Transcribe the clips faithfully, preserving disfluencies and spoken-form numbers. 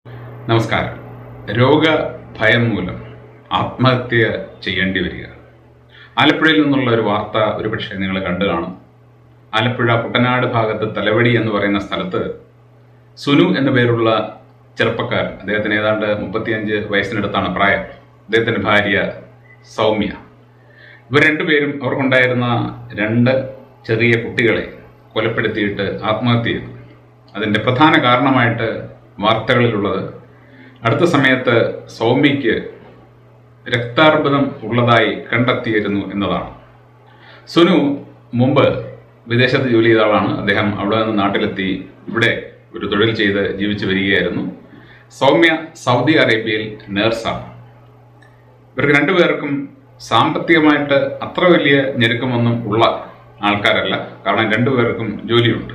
നമസ്കാരം. രോഗഭയം മൂലം ആത്മഹത്യ ചെയ്യേണ്ടി വരിക. ആലപ്പുഴയിൽ നിന്നുള്ള ഒരു വാർത്ത ഒരുപക്ഷെ നിങ്ങൾ കണ്ടു കാണും. ആലപ്പുഴ കുട്ടനാട് ഭാഗത്ത് തലവടി എന്ന് പറയുന്ന സ്ഥലത്ത് സുനു എന്നു പേരുള്ള ചെറുപ്പക്കാരൻ, അദ്ദേഹത്തിന് ഏതാണ്ട് മുപ്പത്തിയഞ്ച് വയസ്സിനടുത്താണ് പ്രായം, അദ്ദേഹത്തിൻ്റെ ഭാര്യ സൗമ്യ, ഇവർ രണ്ടുപേരും അവർക്കുണ്ടായിരുന്ന രണ്ട് ചെറിയ കുട്ടികളെ കൊലപ്പെടുത്തിയിട്ട് ആത്മഹത്യ ചെയ്തു. അതിൻ്റെ പ്രധാന കാരണമായിട്ട് വാർത്തകളിലുള്ളത് അടുത്ത സമയത്ത് സൗമ്യയ്ക്ക് രക്താർബുദം ഉള്ളതായി കണ്ടെത്തിയിരുന്നു എന്നതാണ്. സുനു മുമ്പ് വിദേശത്ത് ജോലി ചെയ്ത ആളാണ്. അദ്ദേഹം അവിടെ നിന്ന് നാട്ടിലെത്തി ഇവിടെ ഒരു തൊഴിൽ ചെയ്ത് ജീവിച്ചു വരികയായിരുന്നു. സൗമ്യ സൗദി അറേബ്യയിൽ നേഴ്സാണ്. ഇവർക്ക് രണ്ടുപേർക്കും സാമ്പത്തികമായിട്ട് അത്ര വലിയ ഞെരുക്കമൊന്നും ഉള്ള ആൾക്കാരല്ല, കാരണം രണ്ടുപേർക്കും ജോലിയുണ്ട്.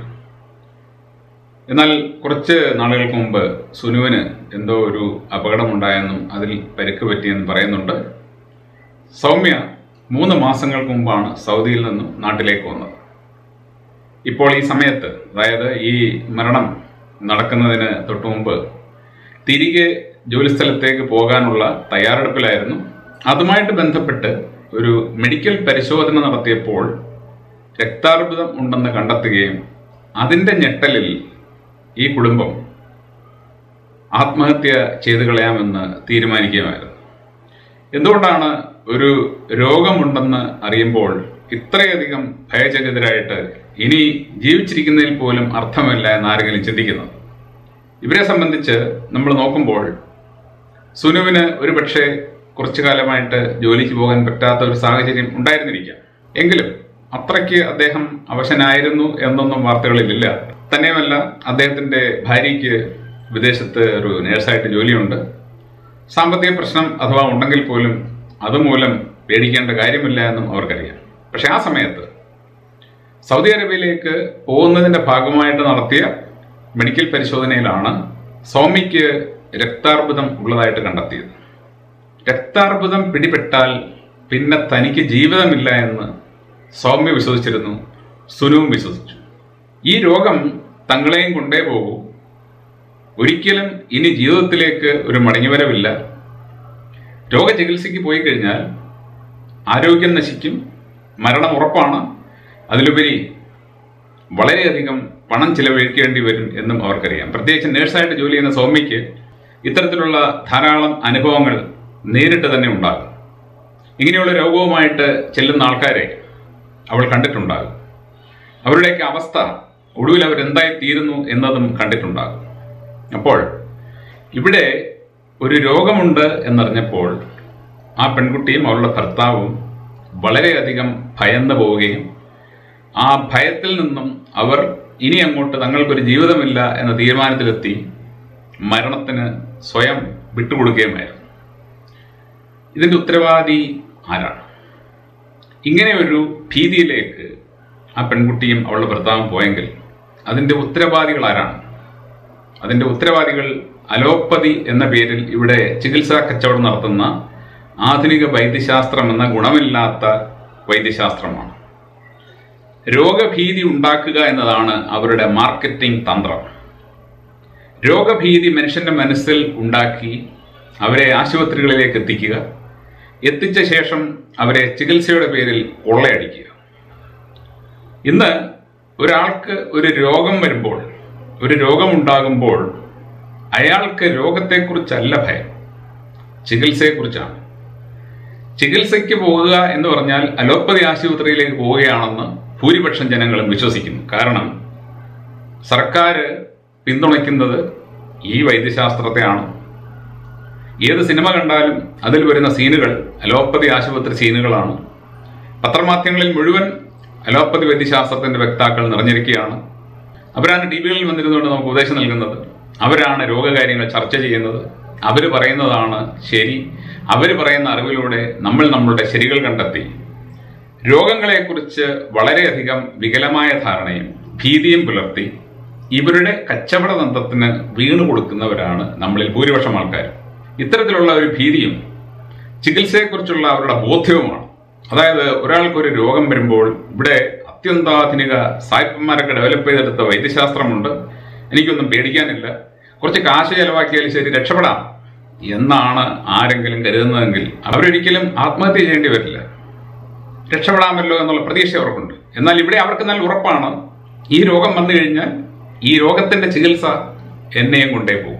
എന്നാൽ കുറച്ച് നാളുകൾക്ക് മുമ്പ് സുനുവിന് എന്തോ ഒരു അപകടമുണ്ടായെന്നും അതിൽ പരിക്ക് പറ്റിയെന്നും പറയുന്നുണ്ട്. സൗമ്യ മൂന്ന് മാസങ്ങൾക്ക് മുമ്പാണ് സൗദിയിൽ നിന്നും നാട്ടിലേക്ക് വന്നത്. ഇപ്പോൾ ഈ സമയത്ത്, അതായത് ഈ മരണം നടക്കുന്നതിന് തൊട്ടു മുമ്പ് തിരികെ ജോലിസ്ഥലത്തേക്ക് പോകാനുള്ള തയ്യാറെടുപ്പിലായിരുന്നു. അതുമായിട്ട് ബന്ധപ്പെട്ട് ഒരു മെഡിക്കൽ പരിശോധന നടത്തിയപ്പോൾ രക്താർബുദം ഉണ്ടെന്ന് കണ്ടെത്തുകയും അതിൻ്റെ ഞെട്ടലിൽ ഈ കുടുംബം ആത്മഹത്യ ചെയ്തു കളയാമെന്ന് തീരുമാനിക്കുകയായിരുന്നു. എന്തുകൊണ്ടാണ് ഒരു രോഗമുണ്ടെന്ന് അറിയുമ്പോൾ ഇത്രയധികം ഭയചകിതരായിട്ട് ഇനി ജീവിച്ചിരിക്കുന്നതിൽ പോലും അർത്ഥമില്ല എന്നാരെങ്കിലും ചിന്തിക്കുന്നത്? ഇവരെ സംബന്ധിച്ച് നമ്മൾ നോക്കുമ്പോൾ സുനുവിന് ഒരു പക്ഷേ കുറച്ചു കാലമായിട്ട് ജോലിക്ക് പോകാൻ പറ്റാത്ത ഒരു സാഹചര്യം ഉണ്ടായിരുന്നിരിക്കാം. എങ്കിലും അത്രയ്ക്ക് അദ്ദേഹം അവശനായിരുന്നു എന്നൊന്നും വാർത്തകളിലില്ല. തന്നെയുമല്ല, അദ്ദേഹത്തിൻ്റെ ഭാര്യയ്ക്ക് വിദേശത്ത് ഒരു നേഴ്സായിട്ട് ജോലിയുണ്ട്. സാമ്പത്തിക പ്രശ്നം അഥവാ ഉണ്ടെങ്കിൽ പോലും അതുമൂലം പേടിക്കേണ്ട കാര്യമില്ല എന്നും അവർക്കറിയാം. പക്ഷെ ആ സമയത്ത് സൗദി അറേബ്യയിലേക്ക് പോകുന്നതിൻ്റെ ഭാഗമായിട്ട് നടത്തിയ മെഡിക്കൽ പരിശോധനയിലാണ് സൗമ്യയ്ക്ക് രക്താർബുദം ഉള്ളതായിട്ട് കണ്ടെത്തിയത്. രക്താർബുദം പിടിപെട്ടാൽ പിന്നെ തനിക്ക് ജീവിതമില്ല എന്ന് സൗമ്യ വിശ്വസിച്ചിരുന്നു, സുനുവും വിശ്വസിച്ചു. ഈ രോഗം തങ്ങളെയും കൊണ്ടേ പോകൂ, ഒരിക്കലും ഇനി ജീവിതത്തിലേക്ക് ഒരു മടങ്ങിവരവില്ല, രോഗചികിത്സയ്ക്ക് പോയി കഴിഞ്ഞാൽ ആരോഗ്യം നശിക്കും, മരണം ഉറപ്പാണ്, അതിലുപരി വളരെയധികം പണം ചിലവഴിക്കേണ്ടി വരും എന്നും അവർക്കറിയാം. പ്രത്യേകിച്ച് നേഴ്സായിട്ട് ജോലി ചെയ്യുന്ന സൗമ്യയ്ക്ക് ഇത്തരത്തിലുള്ള ധാരാളം അനുഭവങ്ങൾ നേരിട്ട് തന്നെ ഉണ്ടാകും. ഇങ്ങനെയുള്ള രോഗവുമായിട്ട് ചെല്ലുന്ന ആൾക്കാരെ അവൾ കണ്ടിട്ടുണ്ടാകും. അവരുടെയൊക്കെ അവസ്ഥ ഒടുവിൽ അവരെന്തായി തീരുന്നു എന്നതും കണ്ടിട്ടുണ്ടാകും. അപ്പോൾ ഇവിടെ ഒരു രോഗമുണ്ട് എന്നറിഞ്ഞപ്പോൾ ആ പെൺകുട്ടിയും അവളുടെ ഭർത്താവും വളരെയധികം ഭയന്നു പോവുകയും ആ ഭയത്തിൽ നിന്നും അവർ ഇനി അങ്ങോട്ട് തങ്ങൾക്കൊരു ജീവിതമില്ല എന്ന തീരുമാനത്തിലെത്തി മരണത്തിന് സ്വയം വിട്ടുകൊടുക്കുകയുമായിരുന്നു. ഇതിൻ്റെ ഉത്തരവാദി ആരാണ്? ഇങ്ങനെ ഒരു ഭീതിയിലേക്ക് ആ പെൺകുട്ടിയും അവളുടെ ഭർത്താവും പോയെങ്കിൽ അതിൻ്റെ ഉത്തരവാദികൾ ആരാണ്? അതിൻ്റെ ഉത്തരവാദികൾ അലോപ്പതി എന്ന പേരിൽ ഇവിടെ ചികിത്സാ കച്ചവടം നടത്തുന്ന ആധുനിക വൈദ്യശാസ്ത്രം എന്ന ഗുണമില്ലാത്ത വൈദ്യശാസ്ത്രമാണ്. രോഗഭീതി ഉണ്ടാക്കുക എന്നതാണ് അവരുടെ മാർക്കറ്റിംഗ് തന്ത്രം. രോഗഭീതി മനുഷ്യന്റെ മനസ്സിൽ ഉണ്ടാക്കി അവരെ ആശുപത്രികളിലേക്ക് എത്തിക്കുക, എത്തിച്ച ശേഷം അവരെ ചികിത്സയുടെ പേരിൽ കൊള്ളയടിക്കുക. ഇന്ന് ഒരാൾക്ക് ഒരു രോഗം വരുമ്പോൾ, ഒരു രോഗമുണ്ടാകുമ്പോൾ അയാൾക്ക് രോഗത്തെക്കുറിച്ചല്ല ഭയം, ചികിത്സയെക്കുറിച്ചാണ്. ചികിത്സയ്ക്ക് പോകുക എന്ന് പറഞ്ഞാൽ അലോപ്പതി ആശുപത്രിയിലേക്ക് പോവുകയാണെന്ന് ഭൂരിപക്ഷം ജനങ്ങളും വിശ്വസിക്കുന്നു. കാരണം സർക്കാർ പിന്തുണയ്ക്കുന്നത് ഈ വൈദ്യശാസ്ത്രത്തെയാണ്. ഏത് സിനിമ കണ്ടാലും അതിൽ വരുന്ന സീനുകൾ അലോപ്പതി ആശുപത്രി സീനുകളാണ്. പത്രമാധ്യമങ്ങളിൽ മുഴുവൻ അലോപ്പതി വൈദ്യശാസ്ത്രത്തിൻ്റെ വക്താക്കൾ നിറഞ്ഞിരിക്കുകയാണ്. അവരാണ് ടി വികളിൽ വന്നിരുന്നുകൊണ്ട് നമുക്ക് ഉപദേശം നൽകുന്നത്, അവരാണ് രോഗകാര്യങ്ങൾ ചർച്ച ചെയ്യുന്നത്, അവർ പറയുന്നതാണ് ശരി. അവർ പറയുന്ന അറിവിലൂടെ നമ്മൾ നമ്മളുടെ ശരികൾ കണ്ടെത്തി രോഗങ്ങളെക്കുറിച്ച് വളരെയധികം വികലമായ ധാരണയും ഭീതിയും പുലർത്തി ഇവരുടെ കച്ചവട തന്ത്രത്തിന് വീണു കൊടുക്കുന്നവരാണ് നമ്മളിൽ ഭൂരിപക്ഷം ആൾക്കാർ. ഇത്തരത്തിലുള്ള ഒരു ഭീതിയും ചികിത്സയെക്കുറിച്ചുള്ള അവരുടെ ബോധ്യവുമാണ്. അതായത് ഒരാൾക്കൊരു രോഗം വരുമ്പോൾ ഇവിടെ അത്യന്താധുനിക സായിപ്പന്മാരൊക്കെ ഡെവലപ്പ് ചെയ്തെടുത്ത വൈദ്യശാസ്ത്രമുണ്ട്, എനിക്കൊന്നും പേടിക്കാനില്ല, കുറച്ച് കാശ് ചെലവാക്കിയാൽ ശരി രക്ഷപ്പെടാം എന്നാണ് ആരെങ്കിലും കരുതുന്നതെങ്കിൽ അവരൊരിക്കലും ആത്മഹത്യ ചെയ്യേണ്ടി വരില്ല. രക്ഷപ്പെടാമല്ലോ എന്നുള്ള പ്രതീക്ഷ അവർക്കുണ്ട്. എന്നാൽ ഇവിടെ അവർക്ക് നല്ല ഉറപ്പാണ്, ഈ രോഗം വന്നു കഴിഞ്ഞാൽ ഈ രോഗത്തിന്റെ ചികിത്സ എന്നെയും കൊണ്ടേ പോകും.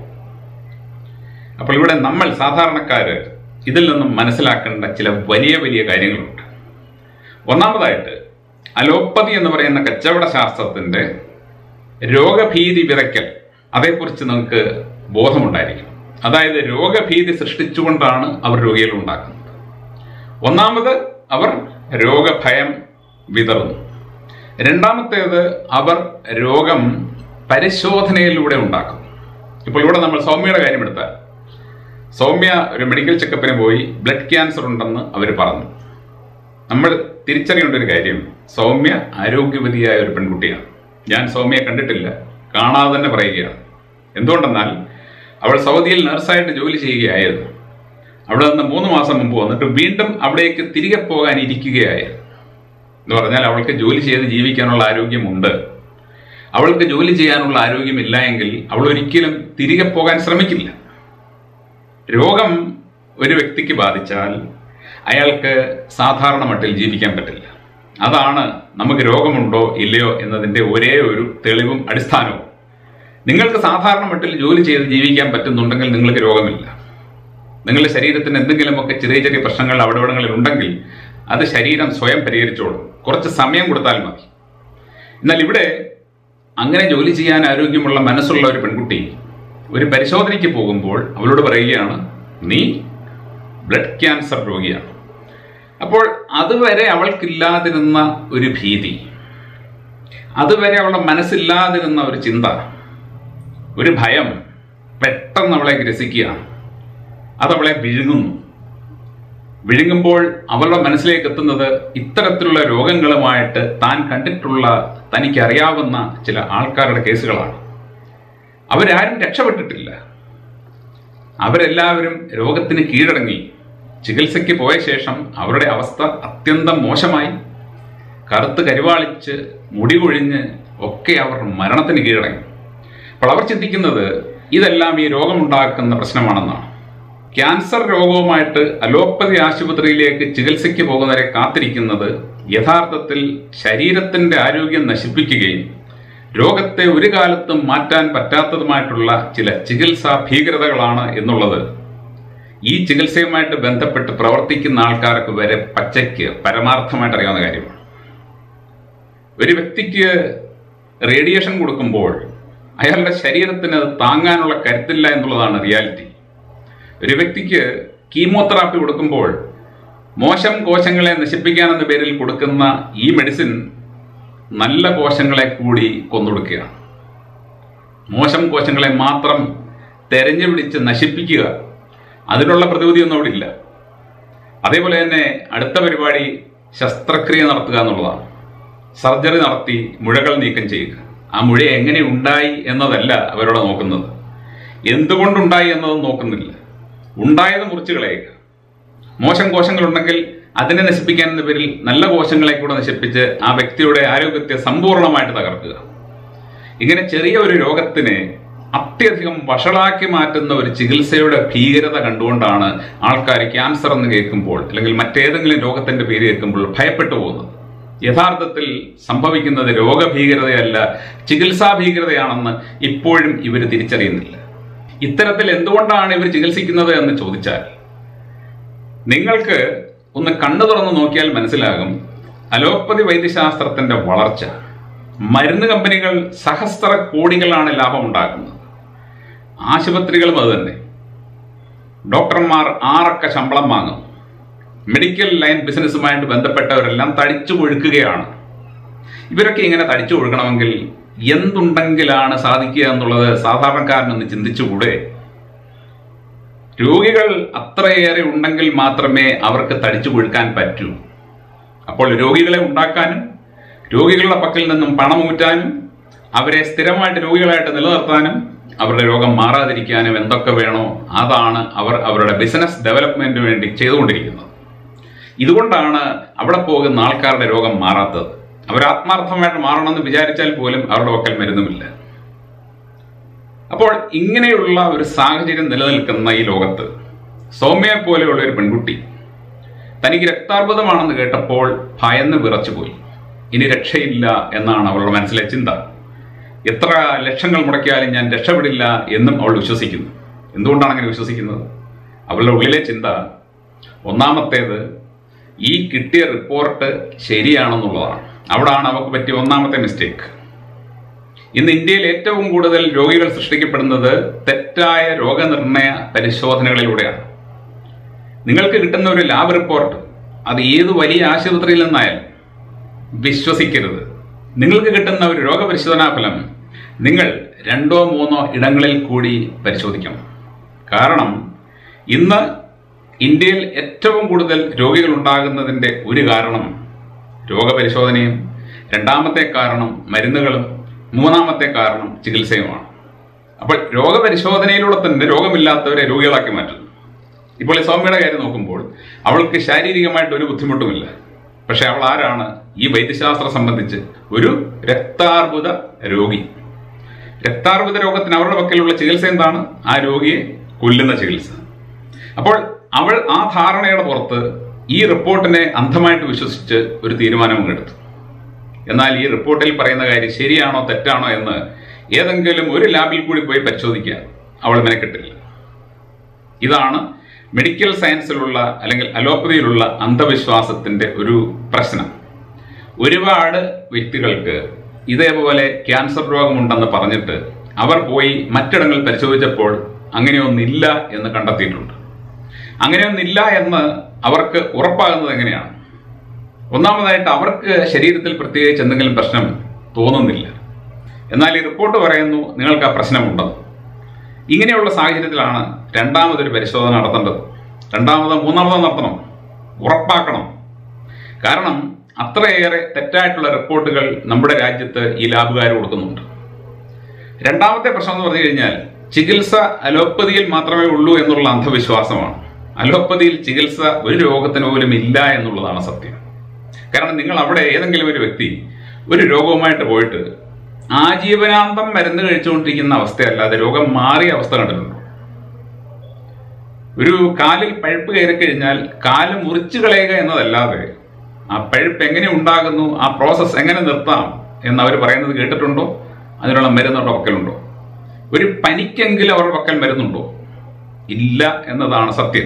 അപ്പോൾ ഇവിടെ നമ്മൾ സാധാരണക്കാര് ഇതിൽ നിന്നും മനസ്സിലാക്കേണ്ട ചില വലിയ വലിയ കാര്യങ്ങളുണ്ട്. ഒന്നാമതായിട്ട് അലോപ്പതി എന്ന് പറയുന്ന കച്ചവട ശാസ്ത്രത്തിന്റെ രോഗഭീതി വിതയ്ക്കൽ, അതേക്കുറിച്ച് നമുക്ക് ബോധമുണ്ടായിരിക്കും. അതായത് രോഗഭീതി സൃഷ്ടിച്ചുകൊണ്ടാണ് അവർ രോഗികൾ ഉണ്ടാക്കുന്നത്. ഒന്നാമത് അവർ രോഗഭയം വിതറുന്നു. രണ്ടാമത്തേത് അവർ രോഗം പരിശോധനയിലൂടെ ഉണ്ടാക്കുന്നു. ഇപ്പോൾ ഇവിടെ നമ്മൾ സൗമ്യയുടെ കാര്യം എടുത്താൽ, സൗമ്യ ഒരു മെഡിക്കൽ ചെക്കപ്പിന് പോയി ബ്ലഡ് ക്യാൻസർ ഉണ്ടെന്ന് അവർ പറഞ്ഞു. നമ്മൾ തിരിച്ചറിയേണ്ട ഒരു കാര്യം, സൗമ്യ ആരോഗ്യവതിയായ ഒരു പെൺകുട്ടിയാണ്. ഞാൻ സൗമ്യയെ കണ്ടിട്ടില്ല, കാണാതെ തന്നെ പറയുകയാണ്. എന്തുകൊണ്ടെന്നാൽ അവൾ സൗദിയിൽ നഴ്സായിട്ട് ജോലി ചെയ്യുകയായിരുന്നു. അവിടെ നിന്ന് മൂന്ന് മാസം മുമ്പ് വന്നിട്ട് വീണ്ടും അവിടേക്ക് തിരികെ പോകാൻ ഇരിക്കുകയായിരുന്നു. എന്ന് പറഞ്ഞാൽ അവൾക്ക് ജോലി ചെയ്ത് ജീവിക്കാനുള്ള ആരോഗ്യമുണ്ട്. അവൾക്ക് ജോലി ചെയ്യാനുള്ള ആരോഗ്യമില്ല എങ്കിൽ അവൾ ഒരിക്കലും തിരികെ പോകാൻ ശ്രമിക്കില്ല. രോഗം ഒരു വ്യക്തിക്ക് ബാധിച്ചാൽ അയാൾക്ക് സാധാരണ മട്ടിൽ ജീവിക്കാൻ പറ്റില്ല. അതാണ് നമുക്ക് രോഗമുണ്ടോ ഇല്ലയോ എന്നതിൻ്റെ ഒരേ ഒരു തെളിവും അടിസ്ഥാനവും. നിങ്ങൾക്ക് സാധാരണ മട്ടിൽ ജോലി ചെയ്ത് ജീവിക്കാൻ പറ്റുന്നുണ്ടെങ്കിൽ നിങ്ങൾക്ക് രോഗമില്ല. നിങ്ങളുടെ ശരീരത്തിന് എന്തെങ്കിലുമൊക്കെ ചെറിയ ചെറിയ പ്രശ്നങ്ങൾ അവിടെവിടങ്ങളിൽ ഉണ്ടെങ്കിൽ അത് ശരീരം സ്വയം പരിഹരിച്ചോളും. കുറച്ച് സമയം കൊടുത്താൽ മതി. എന്നാൽ ഇവിടെ അങ്ങനെ ജോലി ചെയ്യാൻ ആരോഗ്യമുള്ള മനസ്സുള്ള ഒരു പെൺകുട്ടി ഒരു പരിശോധനയ്ക്ക് പോകുമ്പോൾ അവളോട് പറയുകയാണ്, നീ ബ്ലഡ് ക്യാൻസർ രോഗിയാണ്. അപ്പോൾ അതുവരെ അവൾക്കില്ലാതിരുന്ന ഒരു ഭീതി, അതുവരെ അവളുടെ മനസ്സില്ലാതിരുന്ന ഒരു ചിന്ത, ഒരു ഭയം പെട്ടെന്ന് അവളെ ഗ്രസിക്കുകയാണ്. അതവളെ വിഴുങ്ങുന്നു. വിഴുങ്ങുമ്പോൾ അവളുടെ മനസ്സിലേക്ക് എത്തുന്നത് ഇത്തരത്തിലുള്ള രോഗങ്ങളുമായിട്ട് താൻ കണ്ടിട്ടുള്ള, തനിക്കറിയാവുന്ന ചില ആൾക്കാരുടെ കേസുകളാണ്. അവരാരും രക്ഷപ്പെട്ടിട്ടില്ല. അവരെല്ലാവരും രോഗത്തിന് കീഴടങ്ങി. ചികിത്സയ്ക്ക് പോയ ശേഷം അവരുടെ അവസ്ഥ അത്യന്തം മോശമായി. കറുത്ത് കരുവാളിച്ച് മുടി കൊഴിഞ്ഞ് ഒക്കെ അവർ മരണത്തിന് കീഴടങ്ങി. അപ്പോൾ അവർ ചിന്തിക്കുന്നത് ഇതെല്ലാം ഈ രോഗമുണ്ടാക്കുന്ന പ്രശ്നമാണെന്നാണ്. ക്യാൻസർ രോഗവുമായിട്ട് അലോപ്പതി ആശുപത്രിയിലേക്ക് ചികിത്സയ്ക്ക് പോകുന്നവരെ കാത്തിരിക്കുന്നത് യഥാർത്ഥത്തിൽ ശരീരത്തിൻ്റെ ആരോഗ്യം നശിപ്പിക്കുകയും രോഗത്തെ ഒരു കാലത്തും മാറ്റാൻ പറ്റാത്തതുമായിട്ടുള്ള ചില ചികിത്സാ ഭീകരതകളാണ് എന്നുള്ളത് ഈ ചികിത്സയുമായിട്ട് ബന്ധപ്പെട്ട് പ്രവർത്തിക്കുന്ന ആൾക്കാർക്ക് വരെ പച്ചയ്ക്ക് പരമാർത്ഥമായിട്ട് അറിയാവുന്ന കാര്യമാണ്. ഒരു വ്യക്തിക്ക് റേഡിയേഷൻ കൊടുക്കുമ്പോൾ അയാളുടെ ശരീരത്തിന് അത് താങ്ങാനുള്ള കരുത്തില്ല എന്നുള്ളതാണ് റിയാലിറ്റി. ഒരു വ്യക്തിക്ക് കീമോതെറാപ്പി കൊടുക്കുമ്പോൾ മോശം കോശങ്ങളെ നശിപ്പിക്കാനെന്ന പേരിൽ കൊടുക്കുന്ന ഈ മെഡിസിൻ നല്ല കോശങ്ങളെ കൂടി കൊന്നൊടുക്കുകയാണ്. മോശം കോശങ്ങളെ മാത്രം തെരഞ്ഞു പിടിച്ച് നശിപ്പിക്കുക, അതിനുള്ള പ്രതിവിധിയൊന്നും അവിടെ ഇല്ല. അതേപോലെ തന്നെ അടുത്ത പരിപാടി ശസ്ത്രക്രിയ നടത്തുക എന്നുള്ളതാണ്. സർജറി നടത്തി മുഴകൾ നീക്കം ചെയ്യുക. ആ മുഴ എങ്ങനെ ഉണ്ടായി എന്നതല്ല അവരോട് നോക്കുന്നത്, എന്തുകൊണ്ടുണ്ടായി എന്നതും നോക്കുന്നില്ല. ഉണ്ടായത് മുറിച്ച് കളയുക. മോശം കോശങ്ങളുണ്ടെങ്കിൽ അതിനെ നശിപ്പിക്കാൻ എന്ന പേരിൽ നല്ല കോശങ്ങളെ കൂടെ നശിപ്പിച്ച് ആ വ്യക്തിയുടെ ആരോഗ്യത്തെ സമ്പൂർണ്ണമായിട്ട് തകർക്കുക. ഇങ്ങനെ ചെറിയ ഒരു രോഗത്തിനെ അത്യധികം വഷളാക്കി മാറ്റുന്ന ഒരു ചികിത്സയുടെ ഭീകരത കണ്ടുകൊണ്ടാണ് ആൾക്കാർ ക്യാൻസർ എന്ന് കേൾക്കുമ്പോൾ അല്ലെങ്കിൽ മറ്റേതെങ്കിലും രോഗത്തിന്റെ പേര് കേൾക്കുമ്പോൾ ഭയപ്പെട്ടു പോകുന്നത്. യഥാർത്ഥത്തിൽ സംഭവിക്കുന്നത് രോഗഭീകരതയല്ല, ചികിത്സാ ഭീകരതയാണെന്ന് ഇപ്പോഴും ഇവർ തിരിച്ചറിയുന്നില്ല. ഇത്തരത്തിൽ എന്തുകൊണ്ടാണ് ഇവർ ചികിത്സിക്കുന്നത് എന്ന് ചോദിച്ചാൽ നിങ്ങൾക്ക് ഒന്ന് കണ്ണു തുറന്ന് നോക്കിയാൽ മനസ്സിലാകും അലോപ്പതി വൈദ്യശാസ്ത്രത്തിന്റെ വളർച്ച. മരുന്ന് കമ്പനികൾ സഹസ്ര കോടികളാണ് ലാഭമുണ്ടാക്കുന്നത്. ആശുപത്രികളും അത് തന്നെ. ഡോക്ടർമാർ ആറക്ക ശമ്പളം വാങ്ങും. മെഡിക്കൽ ലൈൻ ബിസിനസ്സുമായിട്ട് ബന്ധപ്പെട്ടവരെല്ലാം തടിച്ചു കൊഴുക്കുകയാണ്. ഇവരൊക്കെ ഇങ്ങനെ തടിച്ചു കൊഴുക്കണമെങ്കിൽ എന്തുണ്ടെങ്കിലാണ് സാധിക്കുക എന്നുള്ളത് സാധാരണക്കാരനൊന്ന് ചിന്തിച്ചുകൂടെ? രോഗികൾ അത്രയേറെ ഉണ്ടെങ്കിൽ മാത്രമേ അവർക്ക് തടിച്ചു കൊഴുക്കാൻ പറ്റൂ. അപ്പോൾ രോഗികളെ ഉണ്ടാക്കാനും രോഗികളുടെ പക്കൽ നിന്നും പണം ഊറ്റാനും അവരെ സ്ഥിരമായിട്ട് രോഗികളായിട്ട് നിലനിർത്താനും അവരുടെ രോഗം മാറാതിരിക്കാനും എന്തൊക്കെ വേണോ അതാണ് അവർ അവരുടെ ബിസിനസ് ഡെവലപ്മെന്റിന് വേണ്ടി ചെയ്തുകൊണ്ടിരിക്കുന്നത്. ഇതുകൊണ്ടാണ് അവിടെ പോകുന്ന ആൾക്കാരുടെ രോഗം മാറാത്തത്. അവർ ആത്മാർത്ഥമായിട്ട് മാറണമെന്ന് വിചാരിച്ചാൽ പോലും അവരുടെ പക്കൽ മരുന്നുമില്ല. അപ്പോൾ ഇങ്ങനെയുള്ള ഒരു സാഹചര്യം നിലനിൽക്കുന്ന ഈ ലോകത്ത് സൗമ്യയെ പോലെയുള്ള ഒരു പെൺകുട്ടി തനിക്ക് രക്താർബുദമാണെന്ന് കേട്ടപ്പോൾ ഭയന്ന് വിറച്ചുപോയി. ഇനി രക്ഷയില്ല എന്നാണ് അവളുടെ മനസ്സിലെ ചിന്ത. എത്ര ലക്ഷങ്ങൾ മുടക്കിയാലും ഞാൻ രക്ഷപ്പെടില്ല എന്നും അവൾ വിശ്വസിക്കുന്നു. എന്തുകൊണ്ടാണ് അങ്ങനെ വിശ്വസിക്കുന്നത്? അവളുടെ ഉള്ളിലെ ചിന്ത ഒന്നാമത്തേത്, ഈ കിട്ടിയ റിപ്പോർട്ട് ശരിയാണെന്നുള്ളതാണ്. അവിടാണ് അവൾക്ക് പറ്റിയ ഒന്നാമത്തെ മിസ്റ്റേക്ക്. ഇന്ന് ഇന്ത്യയിൽ ഏറ്റവും കൂടുതൽ രോഗികൾ സൃഷ്ടിക്കപ്പെടുന്നത് തെറ്റായ രോഗനിർണയ പരിശോധനകളിലൂടെയാണ്. നിങ്ങൾക്ക് കിട്ടുന്ന ഒരു ലാബ് റിപ്പോർട്ട് അത് ഏത് വലിയ ആശുപത്രിയിൽ നിന്നായാലും വിശ്വസിക്കരുത്. നിങ്ങൾക്ക് കിട്ടുന്ന ഒരു രോഗപരിശോധനാ ഫലം നിങ്ങൾ രണ്ടോ മൂന്നോ ഇടങ്ങളിൽ കൂടി പരിശോധിക്കണം. കാരണം ഇന്ന് ഇന്ത്യയിൽ ഏറ്റവും കൂടുതൽ രോഗികൾ ഉണ്ടാകുന്നതിൻ്റെ ഒരു കാരണം രോഗപരിശോധനയും, രണ്ടാമത്തെ കാരണം മരുന്നുകളും, മൂന്നാമത്തെ കാരണം ചികിത്സയുമാണ്. അപ്പോൾ രോഗപരിശോധനയിലൂടെ തന്നെ രോഗമില്ലാത്തവരെ രോഗികളാക്കി മാറ്റുന്നു. ഇപ്പോൾ ഈ സൗമ്യയുടെ കാര്യം നോക്കുമ്പോൾ അവൾക്ക് ശാരീരികമായിട്ട് ഒരു ബുദ്ധിമുട്ടുമില്ല. പക്ഷെ അവൾ ആരാണ്? ഈ വൈദ്യശാസ്ത്രം സംബന്ധിച്ച് ഒരു രക്താർബുദ രോഗി. രക്താർബുദ രോഗത്തിന് അവരുടെ പക്കലുള്ള ചികിത്സ എന്താണ്? ആ രോഗിയെ കൊല്ലുന്ന ചികിത്സ. അപ്പോൾ അവൾ ആ ധാരണയുടെ പുറത്ത് ഈ റിപ്പോർട്ടിനെ അന്ധമായിട്ട് വിശ്വസിച്ച് ഒരു തീരുമാനം എടുത്തു. എന്നാൽ ഈ റിപ്പോർട്ടിൽ പറയുന്ന കാര്യം ശരിയാണോ തെറ്റാണോ എന്ന് ഏതെങ്കിലും ഒരു ലാബിൽ കൂടി പോയി പരിശോധിക്കാൻ അവൾ മെനക്കെട്ടില്ല. ഇതാണ് മെഡിക്കൽ സയൻസിലുള്ള അല്ലെങ്കിൽ അലോപ്പതിയിലുള്ള അന്ധവിശ്വാസത്തിന്റെ ഒരു പ്രശ്നം. ഒരുപാട് വ്യക്തികൾക്ക് ഇതേപോലെ ക്യാൻസർ രോഗമുണ്ടെന്ന് പറഞ്ഞിട്ട് അവർ പോയി മറ്റിടങ്ങളിൽ പരിശോധിച്ചപ്പോൾ അങ്ങനെയൊന്നില്ല എന്ന് കണ്ടെത്തിയിട്ടുണ്ട്. അങ്ങനെയൊന്നില്ല എന്ന് അവർക്ക് ഉറപ്പാകുന്നത് എങ്ങനെയാണ്? ഒന്നാമതായിട്ട് അവർക്ക് ശരീരത്തിൽ പ്രത്യേകിച്ച് എന്തെങ്കിലും പ്രശ്നം തോന്നുന്നില്ല. എന്നാൽ ഈ റിപ്പോർട്ട് പറയുന്നു നിങ്ങൾക്ക് ആ പ്രശ്നമുണ്ടെന്ന്. ഇങ്ങനെയുള്ള സാഹചര്യത്തിലാണ് രണ്ടാമതൊരു പരിശോധന നടത്തേണ്ടത്. രണ്ടാമതോ മൂന്നാമതോ നടത്തണം, ഉറപ്പാക്കണം. കാരണം അത്രയേറെ തെറ്റായിട്ടുള്ള റിപ്പോർട്ടുകൾ നമ്മുടെ രാജ്യത്ത് ഈ ലാബുകാർ കൊടുക്കുന്നുണ്ട്. രണ്ടാമത്തെ പ്രശ്നം എന്ന് പറഞ്ഞു കഴിഞ്ഞാൽ ചികിത്സ അലോപ്പതിയിൽ മാത്രമേ ഉള്ളൂ എന്നുള്ള അന്ധവിശ്വാസമാണ്. അലോപ്പതിയിൽ ചികിത്സ ഒരു രോഗത്തിന് പോലും ഇല്ല എന്നുള്ളതാണ് സത്യം. കാരണം നിങ്ങൾ അവിടെ ഏതെങ്കിലും ഒരു വ്യക്തി ഒരു രോഗവുമായിട്ട് പോയിട്ട് ആജീവനാന്തം മരുന്ന് കഴിച്ചുകൊണ്ടിരിക്കുന്ന അവസ്ഥയല്ലാതെ രോഗം മാറിയ അവസ്ഥ കണ്ടിട്ടുണ്ടോ? ഒരു കാലിൽ പഴുപ്പ് കയറി കഴിഞ്ഞാൽ കാല് മുറിച്ചു കളയുക എന്നതല്ലാതെ ആ പഴുപ്പ് എങ്ങനെ ഉണ്ടാകുന്നു, ആ പ്രോസസ്സ് എങ്ങനെ നിർത്താം എന്ന് അവർ പറയുന്നത് കേട്ടിട്ടുണ്ടോ? അതിനുള്ള മരുന്ന് അവരുടെ പക്കലുണ്ടോ? ഒരു പനിക്കെങ്കിലും അവരുടെ പക്കൽ മരുന്നുണ്ടോ? ഇല്ല എന്നതാണ് സത്യം.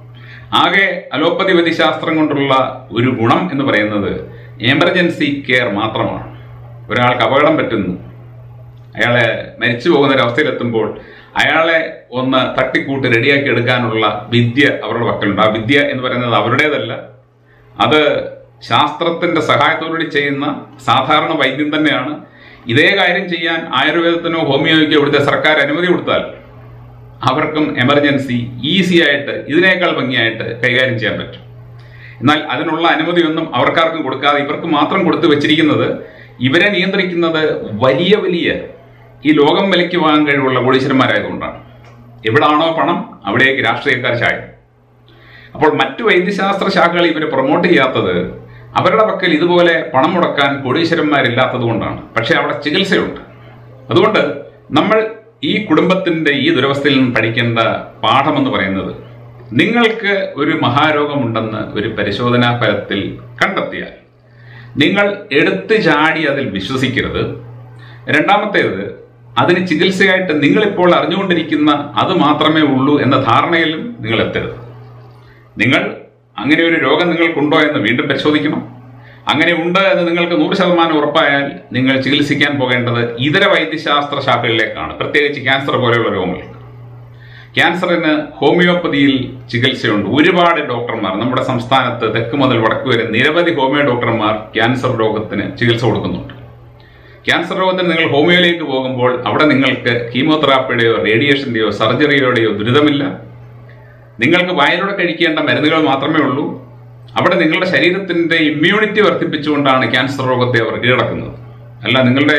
ആകെ അലോപ്പതി വൈദ്യശാസ്ത്രം കൊണ്ടുള്ള ഒരു ഗുണം എന്ന് പറയുന്നത് എമർജൻസി കെയർ മാത്രമാണ്. ഒരാൾക്ക് അപകടം പറ്റുന്നു, അയാളെ മരിച്ചു പോകുന്ന ഒരവസ്ഥയിലെത്തുമ്പോൾ അയാളെ ഒന്ന് തട്ടിക്കൂട്ട് റെഡിയാക്കി എടുക്കാനുള്ള വിദ്യ അവരുടെ പക്കലുണ്ട്. ആ വിദ്യ എന്ന് പറയുന്നത് അവരുടേതല്ല, അത് ശാസ്ത്രത്തിന്റെ സഹായത്തോടുകൂടി ചെയ്യുന്ന സാധാരണ വൈദ്യം തന്നെയാണ്. ഇതേ കാര്യം ചെയ്യാൻ ആയുർവേദത്തിനോ ഹോമിയോയ്ക്കോ ഇവിടുത്തെ സർക്കാർ അനുമതി കൊടുത്താൽ അവർക്കും എമർജൻസി ഈസി ആയിട്ട് ഇതിനേക്കാൾ ഭംഗിയായിട്ട് കൈകാര്യം ചെയ്യാൻ പറ്റും. എന്നാൽ അതിനുള്ള അനുമതിയൊന്നും അവർക്കാർക്കും കൊടുക്കാതെ ഇവർക്ക് മാത്രം കൊടുത്തു വെച്ചിരിക്കുന്നത് ഇവരെ നിയന്ത്രിക്കുന്നത് വലിയ വലിയ ഈ ലോകം വിലയ്ക്ക് വാങ്ങാൻ കഴിവുള്ള കോടീശ്വരന്മാരായതുകൊണ്ടാണ്. എവിടാണോ പണം അവിടേക്ക് രാഷ്ട്രീയക്കാർ ചായും. അപ്പോൾ മറ്റു വൈദ്യശാസ്ത്ര ശാഖകൾ ഇവരെ പ്രൊമോട്ട് ചെയ്യാത്തത് അവരുടെ പക്കൽ ഇതുപോലെ പണം മുടക്കാൻ കോടീശ്വരന്മാരില്ലാത്തത് കൊണ്ടാണ്. പക്ഷെ അവിടെ ചികിത്സയുണ്ട്. അതുകൊണ്ട് നമ്മൾ ഈ കുടുംബത്തിന്റെ ഈ ദുരവസ്ഥയിൽ നിന്ന് പഠിക്കേണ്ട പാഠമെന്ന് പറയുന്നത്, നിങ്ങൾക്ക് ഒരു മഹാരോഗമുണ്ടെന്ന് ഒരു പരിശോധനാ ഫലത്തിൽ കണ്ടെത്തിയാൽ നിങ്ങൾ എടുത്തു ചാടി അതിൽ വിശ്വസിക്കരുത്. രണ്ടാമത്തേത്, അതിന് ചികിത്സയായിട്ട് നിങ്ങളിപ്പോൾ അറിഞ്ഞുകൊണ്ടിരിക്കുന്ന അത് മാത്രമേ ഉള്ളൂ എന്ന ധാരണയിലും നിങ്ങൾ എത്തരുത്. നിങ്ങൾ അങ്ങനെ ഒരു രോഗം നിങ്ങൾക്കുണ്ടോ എന്ന് വീണ്ടും പരിശോധിക്കണം. അങ്ങനെ ഉണ്ട് എന്ന് നിങ്ങൾക്ക് നൂറ് ശതമാനം ഉറപ്പായാൽ നിങ്ങൾ ചികിത്സിക്കാൻ പോകേണ്ടത് ഇതര വൈദ്യശാസ്ത്ര ശാഖകളിലേക്കാണ്, പ്രത്യേകിച്ച് ക്യാൻസർ പോലെയുള്ള രോഗങ്ങൾക്ക്. ക്യാൻസറിന് ഹോമിയോപ്പതിയിൽ ചികിത്സയുണ്ട്. ഒരുപാട് ഡോക്ടർമാർ നമ്മുടെ സംസ്ഥാനത്ത് തെക്ക് മുതൽ വടക്ക് വരെ നിരവധി ഹോമിയോ ഡോക്ടർമാർ ക്യാൻസർ രോഗത്തിന് ചികിത്സ കൊടുക്കുന്നുണ്ട്. ക്യാൻസർ രോഗത്തിന് നിങ്ങൾ ഹോമിയോയിലേക്ക് പോകുമ്പോൾ അവിടെ നിങ്ങൾക്ക് കീമോതെറാപ്പിയുടെയോ റേഡിയേഷന്റെയോ സർജറിയുടെയോ ദുരിതമില്ല. നിങ്ങൾക്ക് വായിലൂടെ കഴിക്കേണ്ട മരുന്നുകൾ മാത്രമേ ഉള്ളൂ. അവിടെ നിങ്ങളുടെ ശരീരത്തിന്റെ ഇമ്മ്യൂണിറ്റി വർദ്ധിപ്പിച്ചുകൊണ്ടാണ് ക്യാൻസർ രോഗത്തെ അവർ കീഴടക്കുന്നത്. അല്ല നിങ്ങളുടെ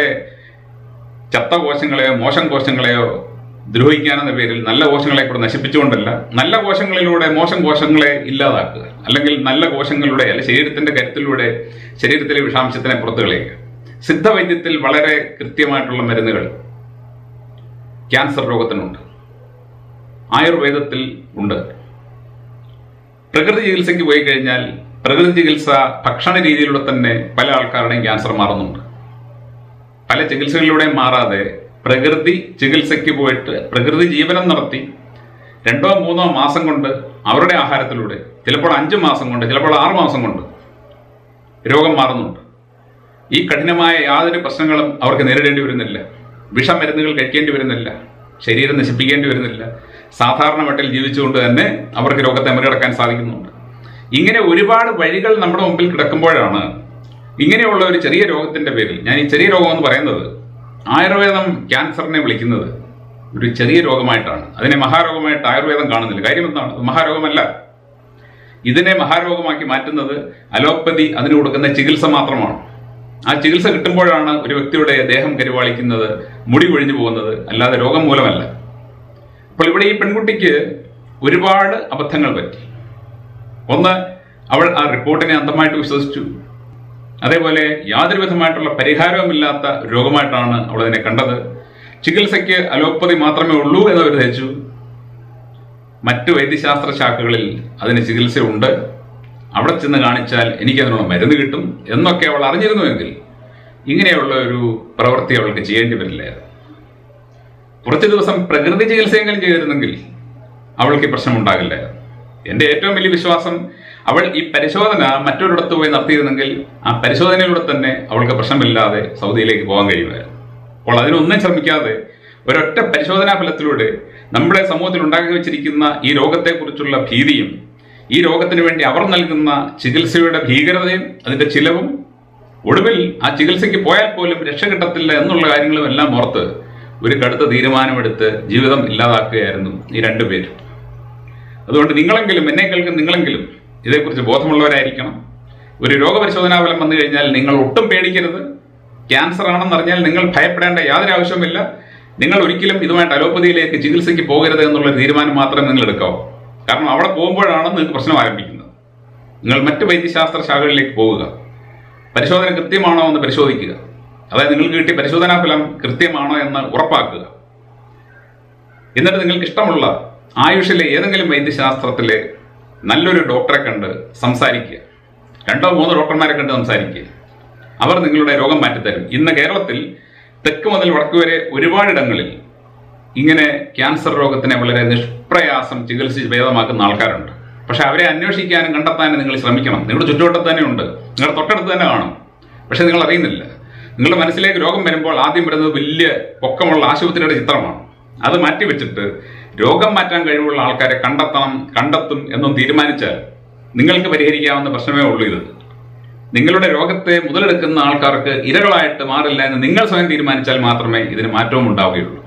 ചത്ത കോശങ്ങളെയോ മോശം കോശങ്ങളെയോ ദ്രോഹിക്കാനെന്ന പേരിൽ നല്ല കോശങ്ങളെ കൂടെ നശിപ്പിച്ചുകൊണ്ടല്ല, നല്ല കോശങ്ങളിലൂടെ മോശം കോശങ്ങളെ ഇല്ലാതാക്കുക, അല്ലെങ്കിൽ നല്ല കോശങ്ങളുടെ അല്ലെ ശരീരത്തിന്റെ കരുത്തിലൂടെ ശരീരത്തിലെ വിഷാംശത്തിനെ പുറത്തു കളയുക. സിദ്ധവൈദ്യത്തിൽ വളരെ കൃത്യമായിട്ടുള്ള മരുന്നുകൾ ക്യാൻസർ രോഗത്തിനുണ്ട്, ആയുർവേദത്തിൽ ഉണ്ട്. പ്രകൃതി ചികിത്സയ്ക്ക് പോയി കഴിഞ്ഞാൽ പ്രകൃതി ചികിത്സ ഭക്ഷണ രീതിയിലൂടെ തന്നെ പല ആൾക്കാരുടെയും ക്യാൻസർ മാറുന്നുണ്ട്. പല ചികിത്സകളിലൂടെയും മാറാതെ പ്രകൃതി ചികിത്സയ്ക്ക് പോയിട്ട് പ്രകൃതി ജീവനം നടത്തി രണ്ടോ മൂന്നോ മാസം കൊണ്ട് അവരുടെ ആഹാരത്തിലൂടെ, ചിലപ്പോൾ അഞ്ചു മാസം കൊണ്ട്, ചിലപ്പോൾ ആറു മാസം കൊണ്ട് രോഗം മാറുന്നുണ്ട്. ഈ കഠിനമായ യാതൊരു പ്രശ്നങ്ങളും അവർക്ക് നേരിടേണ്ടി വരുന്നില്ല. വിഷമരുന്നുകൾ കഴിക്കേണ്ടി വരുന്നില്ല, ശരീരം നശിപ്പിക്കേണ്ടി വരുന്നില്ല. സാധാരണ മട്ടിൽ ജീവിച്ചുകൊണ്ട് തന്നെ അവർക്ക് രോഗത്തെ മറികടക്കാൻ സാധിക്കുന്നുണ്ട്. ഇങ്ങനെ ഒരുപാട് വഴികൾ നമ്മുടെ മുമ്പിൽ കിടക്കുമ്പോഴാണ് ഇങ്ങനെയുള്ള ഒരു ചെറിയ രോഗത്തിന്റെ പേരിൽ, ഞാൻ ഈ ചെറിയ രോഗം എന്ന് പറയുന്നത് ആയുർവേദം ക്യാൻസറിനെ വിളിക്കുന്നത് ഒരു ചെറിയ രോഗമായിട്ടാണ്. അതിനെ മഹാരോഗമായിട്ട് ആയുർവേദം കാണുന്നില്ല. കാര്യം എന്താണ്? മഹാരോഗമല്ല. ഇതിനെ മഹാരോഗമാക്കി മാറ്റുന്നത് അലോപ്പതി അതിന് കൊടുക്കുന്ന ചികിത്സ മാത്രമാണ്. ആ ചികിത്സ കിട്ടുമ്പോഴാണ് ഒരു വ്യക്തിയുടെ ദേഹം കരുവാളിക്കുന്നത്, മുടി കൊഴിഞ്ഞു പോകുന്നത്, അല്ലാതെ രോഗം മൂലമല്ല. അപ്പോൾ ഇവിടെ ഈ പെൺകുട്ടിക്ക് ഒരുപാട് അബദ്ധങ്ങൾ പറ്റി. ഒന്ന്, അവൾ ആ റിപ്പോർട്ടിനെ അന്ധമായിട്ട് വിശ്വസിച്ചു. അതേപോലെ യാതൊരു വിധമായിട്ടുള്ള പരിഹാരവുമില്ലാത്ത രോഗമായിട്ടാണ് അവൾ അതിനെ കണ്ടത്. ചികിത്സയ്ക്ക് അലോപ്പതി മാത്രമേ ഉള്ളൂ എന്നവർ ധരിച്ചു. മറ്റു വൈദ്യശാസ്ത്ര ശാഖകളിൽ അതിന് ചികിത്സയുണ്ട്, അവിടെ ചെന്ന് കാണിച്ചാൽ എനിക്കതിനുള്ള മരുന്ന് കിട്ടും എന്നൊക്കെ അവൾ അറിഞ്ഞിരുന്നുവെങ്കിൽ ഇങ്ങനെയുള്ള ഒരു പ്രവൃത്തി അവൾക്ക് ചെയ്യേണ്ടി വരില്ലായിരുന്നു. കുറച്ച് ദിവസം പ്രകൃതി ചികിത്സയെങ്കിലും ചെയ്തിരുന്നെങ്കിൽ അവൾക്ക് ഈ പ്രശ്നമുണ്ടാകില്ലായിരുന്നു. എൻ്റെ ഏറ്റവും വലിയ വിശ്വാസം, അവൾ ഈ പരിശോധന മറ്റൊരിടത്ത് പോയി നടത്തിയിരുന്നെങ്കിൽ ആ പരിശോധനയിലൂടെ തന്നെ അവൾക്ക് പ്രശ്നമില്ലാതെ സൗദിയിലേക്ക് പോകാൻ കഴിയുമായിരുന്നു. അപ്പോൾ അതിനൊന്നും ശ്രമിക്കാതെ ഒരൊറ്റ പരിശോധനാ ഫലത്തിലൂടെ നമ്മുടെ സമൂഹത്തിൽ ഉണ്ടാക്കി വെച്ചിരിക്കുന്ന ഈ രോഗത്തെക്കുറിച്ചുള്ള ഭീതിയും ഈ രോഗത്തിന് വേണ്ടി അവർ നൽകുന്ന ചികിത്സയുടെ ഭീകരതയും അതിന്റെ ചിലവും, ഒടുവിൽ ആ ചികിത്സയ്ക്ക് പോയാൽ പോലും രക്ഷ കിട്ടത്തില്ല എന്നുള്ള കാര്യങ്ങളും എല്ലാം ഓർത്ത് ഒരു കടുത്ത തീരുമാനമെടുത്ത് ജീവിതം ഇല്ലാതാക്കുകയായിരുന്നു ഈ രണ്ടുപേരും. അതുകൊണ്ട് നിങ്ങളെങ്കിലും, എന്നെ കേൾക്കുന്ന നിങ്ങളെങ്കിലും ഇതേക്കുറിച്ച് ബോധമുള്ളവരായിരിക്കണം. ഒരു രോഗപരിശോധനാ ഫലം വന്നു കഴിഞ്ഞാൽ നിങ്ങൾ ഒട്ടും പേടിക്കരുത്. ക്യാൻസർ ആണെന്നറിഞ്ഞാൽ നിങ്ങൾ ഭയപ്പെടേണ്ട യാതൊരു ആവശ്യവുമില്ല. നിങ്ങൾ ഒരിക്കലും ഇതുമായിട്ട് അലോപ്പതിയിലേക്ക് ചികിത്സയ്ക്ക് പോകരുത് എന്നുള്ള തീരുമാനം മാത്രമേ നിങ്ങൾ എടുക്കാവൂ. കാരണം അവിടെ പോകുമ്പോഴാണ് നിങ്ങൾക്ക് പ്രശ്നം ആരംഭിക്കുന്നത്. നിങ്ങൾ മറ്റ് വൈദ്യശാസ്ത്ര ശാഖകളിലേക്ക് പോവുക, പരിശോധന കൃത്യമാണോ എന്ന് പരിശോധിക്കുക. അതായത് നിങ്ങൾക്ക് കിട്ടിയ പരിശോധനാ ഫലം കൃത്യമാണോ എന്ന് ഉറപ്പാക്കുക. എന്നിട്ട് നിങ്ങൾക്ക് ഇഷ്ടമുള്ള ആയുഷിലെ ഏതെങ്കിലും വൈദ്യശാസ്ത്രത്തിലെ നല്ലൊരു ഡോക്ടറെ കണ്ട് സംസാരിക്കുക. രണ്ടോ മൂന്നോ ഡോക്ടർമാരെ കണ്ട് സംസാരിക്കുക. അവർ നിങ്ങളുടെ രോഗം മാറ്റിത്തരും. ഇന്ന് കേരളത്തിൽ തെക്ക് മുതൽ വടക്ക് വരെ ഒരുപാടിടങ്ങളിൽ ഇങ്ങനെ ക്യാൻസർ രോഗത്തിനെ വളരെ നിഷ്പ്രയാസം ചികിത്സിച്ച് ഭേദമാക്കുന്ന ആൾക്കാരുണ്ട്. പക്ഷെ അവരെ അന്വേഷിക്കാനും കണ്ടെത്താനും നിങ്ങൾ ശ്രമിക്കണം. നിങ്ങളുടെ ചുറ്റുവട്ടത്ത് തന്നെ ഉണ്ട്, നിങ്ങളുടെ തൊട്ടടുത്ത് തന്നെ കാണും. പക്ഷെ നിങ്ങൾ അറിയുന്നില്ല. നിങ്ങളുടെ മനസ്സിലേക്ക് രോഗം വരുമ്പോൾ ആദ്യം വരുന്നത് വലിയ പൊക്കമുള്ള ആശുപത്രിയുടെ ചിത്രമാണ്. അത് മാറ്റിവെച്ചിട്ട് രോഗം മാറ്റാൻ കഴിവുള്ള ആൾക്കാരെ കണ്ടെത്തണം, കണ്ടെത്തും എന്നും തീരുമാനിച്ചാൽ നിങ്ങൾക്ക് പരിഹരിക്കാവുന്ന പ്രശ്നമേ ഉള്ളൂ. ഇത് നിങ്ങളുടെ രോഗത്തെ മുതലെടുക്കുന്ന ആൾക്കാർക്ക് ഇരകളായിട്ട് മാറില്ല എന്ന് നിങ്ങൾ സ്വയം തീരുമാനിച്ചാൽ മാത്രമേ ഇതിന് മാറ്റവും ഉണ്ടാവുകയുള്ളൂ.